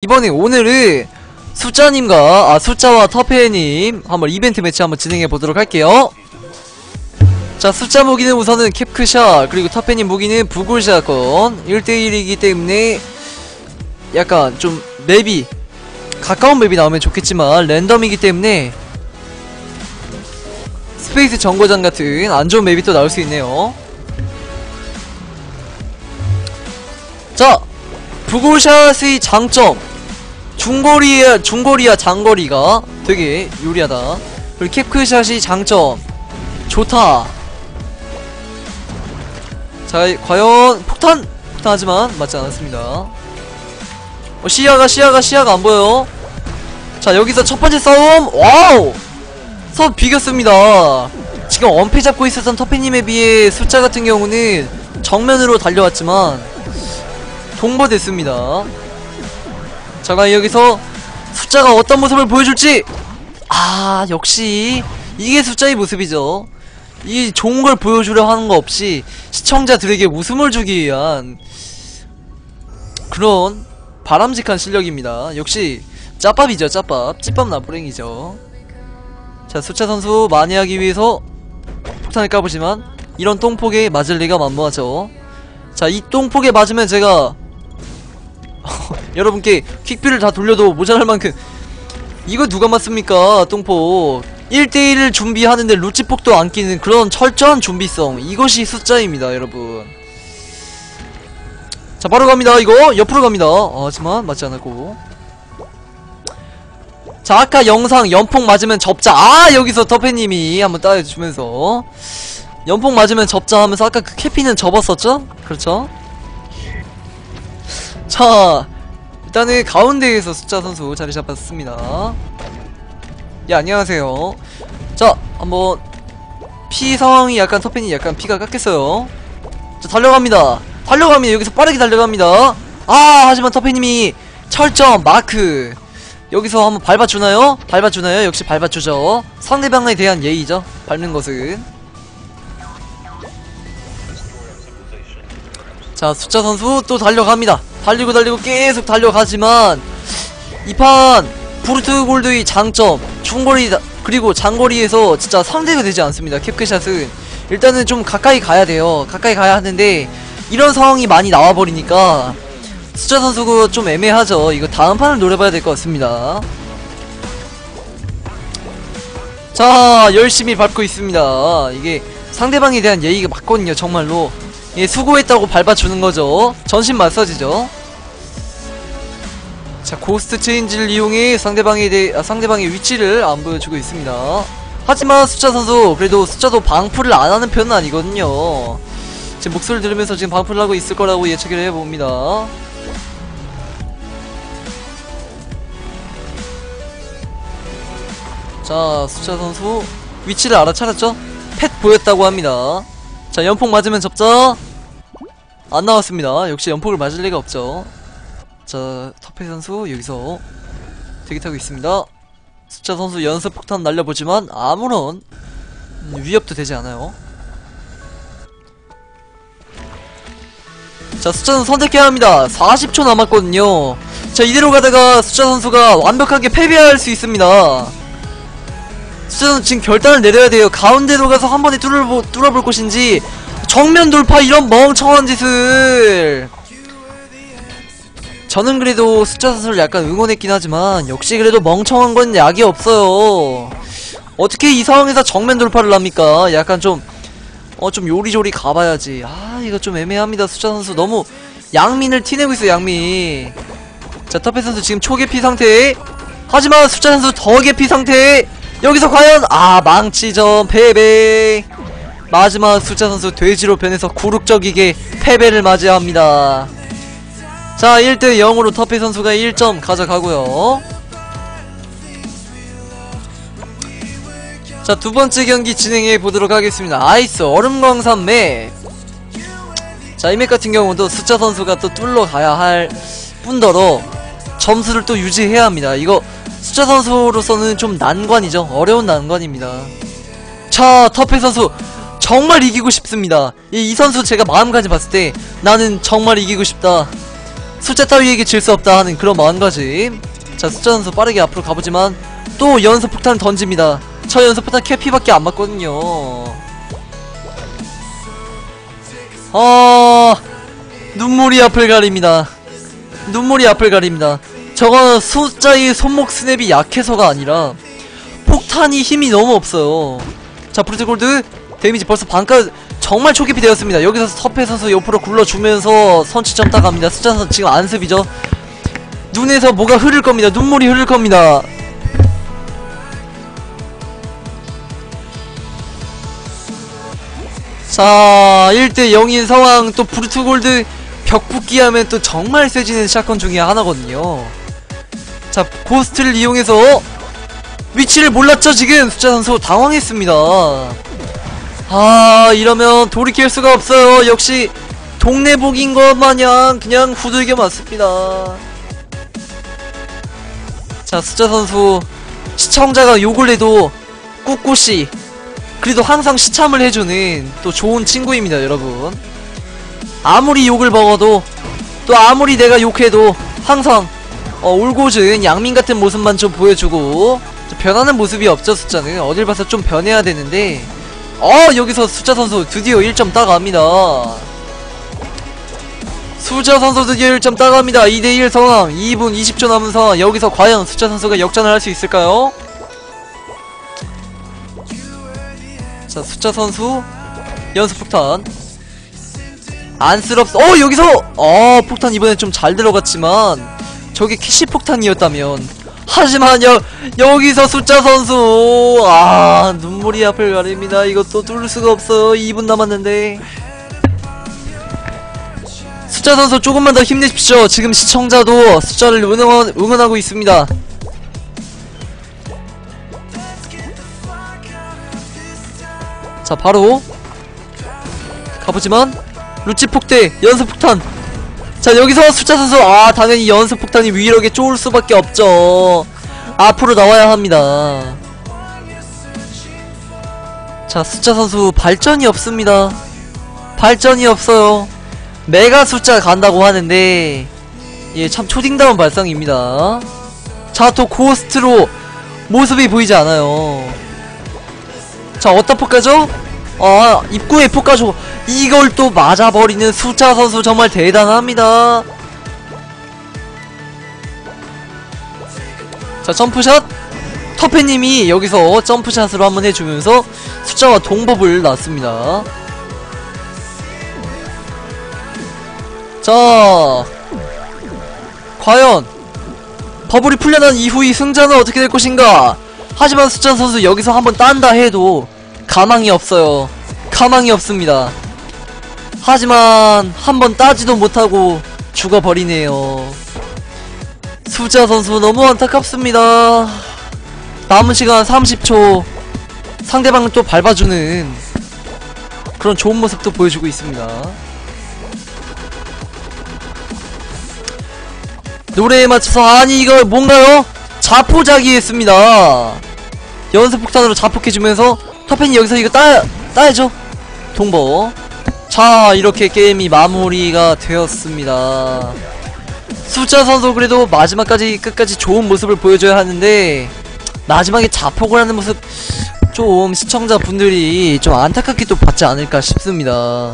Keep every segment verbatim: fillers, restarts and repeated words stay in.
이번에 오늘은 숫자님과 아 숫자와 터페님 한번 이벤트 매치 한번 진행해 보도록 할게요. 자, 숫자 무기는 우선은 캡크샷, 그리고 터페님 무기는 부굴샷건. 일 대 일이기 때문에 약간 좀 맵이 가까운 맵이 나오면 좋겠지만 랜덤이기 때문에 스페이스 정거장 같은 안 좋은 맵이 또 나올 수 있네요. 자, 부굴샷의 장점, 중거리야 중거리야 장거리가 되게 유리하다. 그리고 캡크샷이 장점, 좋다. 자, 과연 폭탄! 폭탄하지만 맞지 않았습니다. 어, 시야가 시야가 시야가 안 보여요. 자, 여기서 첫 번째 싸움. 와우! 서로 비겼습니다. 지금 엄폐 잡고 있었던 터페님에 비해 숫자 같은 경우는 정면으로 달려왔지만 동버됐습니다. 자, 과연 여기서 숫자가 어떤 모습을 보여줄지. 아, 역시 이게 숫자의 모습이죠. 이 좋은 걸 보여주려 하는 거 없이 시청자들에게 웃음을 주기 위한 그런 바람직한 실력입니다. 역시 짜밥이죠. 짜밥. 찌밥 나부랭이죠. 자, 숫자 선수 많이 하기 위해서 폭탄을 까보지만 이런 똥폭에 맞을 리가 만무하죠. 자, 이 똥폭에 맞으면 제가 여러분께 퀵뷰를 다 돌려도 모자랄 만큼. 이거 누가 맞습니까? 똥폭 일 대 일을 준비하는데 루치폭도 안 끼는 그런 철저한 준비성, 이것이 숫자입니다 여러분. 자, 바로 갑니다. 이거 옆으로 갑니다. 아, 하지만 맞지 않았고. 자, 아까 영상 연폭 맞으면 접자. 아, 여기서 터페님이 한번 따여주면서 연폭 맞으면 접자 하면서 아까 그 캐피는 접었었죠? 그렇죠? 자, 일단은 가운데에서 숫자 선수 자리 잡았습니다. 예, 안녕하세요. 자, 한번 피 상황이 약간 터펜이 약간 피가 깎였어요. 자, 달려갑니다. 달려갑니다. 여기서 빠르게 달려갑니다. 아, 하지만 터펜님이 철점 마크. 여기서 한번 밟아주나요? 밟아주나요? 역시 밟아주죠. 상대방에 대한 예의죠, 밟는 것은. 자, 숫자 선수 또 달려갑니다. 달리고 달리고 계속 달려가지만 이 판 브루트 골드의 장점, 중거리 그리고 장거리에서 진짜 상대가 되지 않습니다. 캡크샷은 일단은 좀 가까이 가야 돼요. 가까이 가야 하는데 이런 상황이 많이 나와버리니까 숫자 선수가 좀 애매하죠. 이거 다음 판을 노려봐야 될 것 같습니다. 자, 열심히 밟고 있습니다. 이게 상대방에 대한 예의가 맞거든요. 정말로. 예, 수고했다고 밟아주는 거죠. 전신 마사지죠. 자, 고스트 체인지를 이용해 상대방에 대해 아, 상대방의 위치를 안 보여주고 있습니다. 하지만 숫자 선수 그래도 숫자도 방풀을 안 하는 편은 아니거든요. 지금 목소리를 들으면서 지금 방풀을 하고 있을 거라고 예측을 해봅니다. 자, 숫자 선수 위치를 알아차렸죠? 펫 보였다고 합니다. 자, 연폭 맞으면 접자. 안 나왔습니다. 역시 연폭을 맞을 리가 없죠. 자, 터페 선수 여기서 대기타고 있습니다. 숫자 선수 연습 폭탄 날려보지만 아무런 위협도 되지 않아요. 자, 숫자 선수 선택해야 합니다. 사십 초 남았거든요. 자, 이대로 가다가 숫자 선수가 완벽하게 패배할 수 있습니다. 숫자 선수 지금 결단을 내려야 돼요. 가운데로 가서 한 번에 뚫어볼, 뚫어볼 것인지, 정면 돌파 이런 멍청한 짓을. 저는 그래도 숫자 선수를 약간 응원했긴 하지만 역시 그래도 멍청한 건 약이 없어요. 어떻게 이 상황에서 정면 돌파를 합니까? 약간 좀 어 좀 요리조리 가봐야지. 아, 이거 좀 애매합니다. 숫자 선수 너무 양민을 티내고 있어요. 양민. 자, 터페 선수 지금 초계피 상태. 하지만 숫자 선수 더 계피 상태. 여기서 과연 아, 망치전 패배. 마지막 숫자 선수 돼지로 변해서 굴욕적이게 패배를 맞이합니다. 자, 일 대 영으로 터페 선수가 일 점 가져가고요. 자, 두번째 경기 진행해 보도록 하겠습니다. 아이스 얼음광산 맵. 자, 이 맵 같은 경우도 숫자 선수가 또 뚫러 가야 할 뿐더러 점수를 또 유지해야 합니다. 이거 숫자 선수로서는 좀 난관이죠. 어려운 난관입니다. 자, 터페 선수 정말 이기고 싶습니다. 이, 이 선수 제가 마음까지 봤을 때 나는 정말 이기고 싶다. 숫자 따위에게 질 수 없다 하는 그런 마음가짐. 자, 숫자 선수 빠르게 앞으로 가보지만 또 연속 폭탄을 던집니다. 저 연속 폭탄 캐피밖에 안 맞거든요. 아, 눈물이 앞을 가립니다. 눈물이 앞을 가립니다. 저건 숫자의 손목 스냅이 약해서가 아니라 폭탄이 힘이 너무 없어요. 자, 브루트 골드 데미지 벌써 반까지 정말 초기피 되었습니다. 여기서 서페 선수 옆으로 굴러주면서 선취점 따갑니다. 숫자 선수 지금 안습이죠. 눈에서 뭐가 흐를 겁니다. 눈물이 흐를 겁니다. 자, 일 대 영인 상황. 또 브루트 골드 벽붙기 하면 또 정말 세지는 샷건 중에 하나거든요. 자, 고스트를 이용해서 위치를 몰랐죠. 지금 숫자 선수 당황했습니다. 아, 이러면 돌이킬 수가 없어요. 역시 동네복인 것 마냥 그냥 후들겨 맞습니다. 자, 숫자 선수 시청자가 욕을 해도 꿋꿋이 그래도 항상 시참을 해주는 또 좋은 친구입니다, 여러분. 아무리 욕을 먹어도 또 아무리 내가 욕해도 항상 어, 울고준 양민같은 모습만 좀 보여주고 좀 변하는 모습이 없죠. 숫자는 어딜 봐서 좀 변해야 되는데 어, 여기서 숫자 선수 드디어 일 점 따갑니다. 숫자 선수 드디어 일 점 따갑니다. 이 대 일 상황. 이 분 이십 초 남은 상황. 여기서 과연 숫자 선수가 역전을 할 수 있을까요? 자, 숫자 선수 연습 폭탄 안쓰럽.. 어, 여기서! 어, 폭탄 이번에 좀 잘 들어갔지만 저게 키시 폭탄이었다면. 하지만 여, 여기서 숫자 선수 아, 눈물이 앞을 가립니다. 이것도 뚫을 수가 없어요. 이 분 남았는데. 숫자 선수 조금만 더 힘내십시오. 지금 시청자도 숫자를 응원, 응원하고 있습니다. 자, 바로 가보지만 루치폭대 연습폭탄. 자, 여기서 숫자 선수 아, 당연히 연습폭탄이 위력에 쫄을 수밖에 없죠. 앞으로 나와야 합니다. 자, 숫자 선수 발전이 없습니다. 발전이 없어요. 메가 숫자 간다고 하는데 예, 참 초딩다운 발상입니다. 자, 또 고스트로 모습이 보이지 않아요. 자, 어떤 폭가죠? 아, 입구에 폭가죠. 이걸 또 맞아버리는 숫자 선수 정말 대단합니다. 자, 점프샷. 터페님이 여기서 점프샷으로 한번 해주면서 숫자와 동법을 놨습니다. 자, 과연 버블이 풀려난 이후의 승자는 어떻게 될 것인가. 하지만 숫자 선수 여기서 한번 딴다 해도 가망이 없어요. 가망이 없습니다. 하지만 한번 따지도 못하고 죽어버리네요. 숫자 선수 너무 안타깝습니다. 남은 시간 삼십 초. 상대방을 또 밟아주는 그런 좋은 모습도 보여주고 있습니다. 노래에 맞춰서 아니 이거 뭔가요? 자포자기 했습니다. 연습폭탄으로 자폭해주면서 터펜이 여기서 이거 따, 따야죠. 동보. 자, 이렇게 게임이 마무리가 되었습니다. 숫자 선수 그래도 마지막까지 끝까지 좋은 모습을 보여줘야 하는데 마지막에 자폭을 하는 모습 좀 시청자분들이 좀 안타깝게 또 받지 않을까 싶습니다.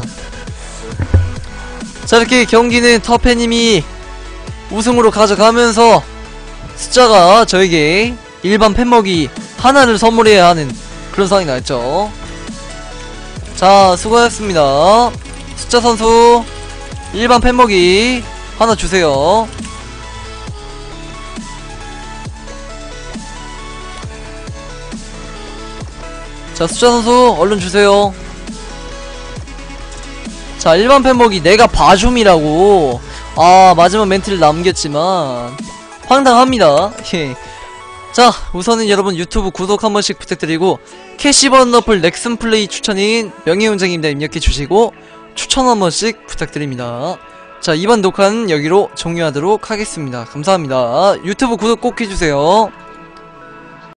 자, 이렇게 경기는 터페님이 우승으로 가져가면서 숫자가 저에게 일반 팬먹이 하나를 선물해야 하는 그런 상황이 나왔죠. 자, 수고하셨습니다. 숫자 선수 일반 팬먹이 하나 주세요. 자, 숫자 선수 얼른 주세요. 자, 일반 팬먹이 내가 봐줌이라고 아, 마지막 멘트를 남겼지만 황당합니다. 예. 자, 우선은 여러분 유튜브 구독 한 번씩 부탁드리고 캐시번 어플 넥슨 플레이 추천인 명예훈장입니다 입력해주시고 추천 한 번씩 부탁드립니다. 자, 이번 녹화는 여기로 종료하도록 하겠습니다. 감사합니다. 유튜브 구독 꼭 해주세요.